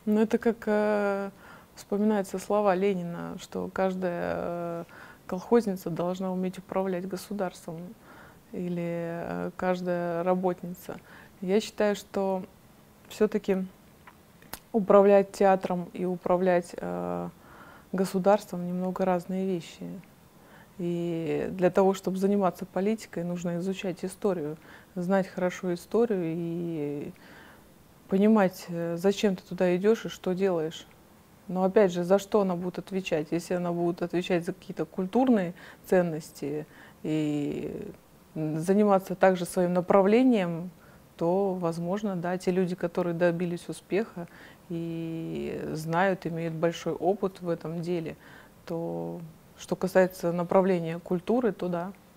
Ну, это как вспоминаются слова Ленина, что каждая колхозница должна уметь управлять государством, или каждая работница. Я считаю, что все-таки управлять театром и управлять государством немного разные вещи. И для того, чтобы заниматься политикой, нужно изучать историю, знать хорошо историю и понимать, зачем ты туда идешь и что делаешь. Но опять же, за что она будет отвечать? Если она будет отвечать за какие-то культурные ценности и заниматься также своим направлением, то, возможно, да, те люди, которые добились успеха и знают, имеют большой опыт в этом деле, то, что касается направления культуры, то да.